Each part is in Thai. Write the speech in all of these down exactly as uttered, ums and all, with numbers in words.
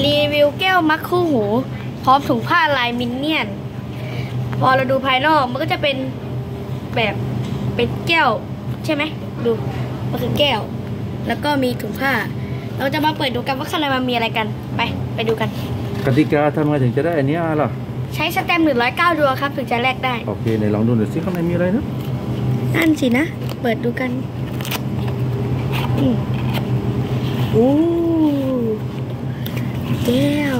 รีวิวแก้วมัคคู่หูพร้อมถุงผ้าลายมินเนี่ยนพอเราดูภายนอกมันก็จะเป็นแบบเป็นแก้วใช่ไหมดูมันคือแก้วแล้วก็มีถุงผ้าเราจะมาเปิดดูกันว่าข้างในมันมีอะไรกันไปไปดูกันกติกาทำไงถึงจะได้อันนี้ล่ะใช้สแตมป์หนึ่งร้อยเก้าดวงครับถึงจะแลกได้โอเคไหนลองดูหน่อยสิข้างในมีอะไรนะนั่นสินะเปิดดูกันอืมโอ้แก้ว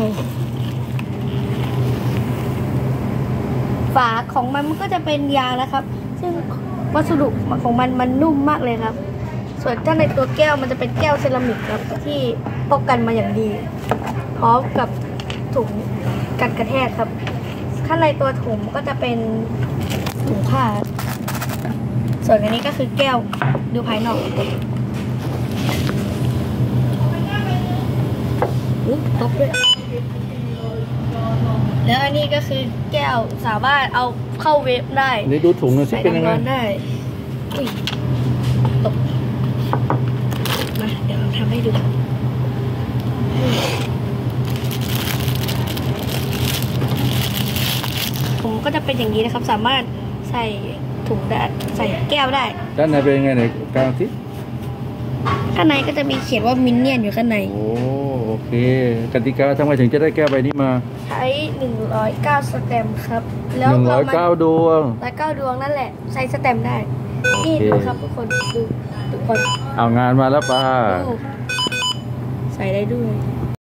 ฝาของมันมันก็จะเป็นยางนะครับซึ่งวัสดุของมันมันนุ่มมากเลยครับส่วนถ้าในตัวแก้วมันจะเป็นแก้วเซรามิกครับที่ป้องกันมาอย่างดีพร้อมกับถุงกันกระแทกครับข้างในตัวถุงก็จะเป็นถุงผ้าส่วนอันนี้ก็คือแก้วดูภายนอกอุ๊ยตบด้วยแล้วอันนี้ก็คือแก้วสามารถเอาเข้าเวฟได้นี่ดูถุงนะสิเป็นยังไงได้ตบมาเดี๋ยวเราทำให้ดูถุงก็จะเป็นอย่างนี้นะครับสามารถใส่ถุงได้ใส่แก้วได้ด้านในเป็นยังไงไหนกลางสิข้างในก็จะมีเขียนว่ามินเนี่ยนอยู่ข้างในโอ้โอเคกติกาทำไมถึงจะได้แก้วใบนี้มาใช้หนึ่งร้อยเก้าสแตมป์ครับแล้วหนึ่งร้อยเก้าดวงร้อยเก้าดวงนั่นแหละใช้สแตมป์ได้นี่ดูครับทุกคนดูทุกคนเอางานมาแล้วป้าใส่ได้ด้วย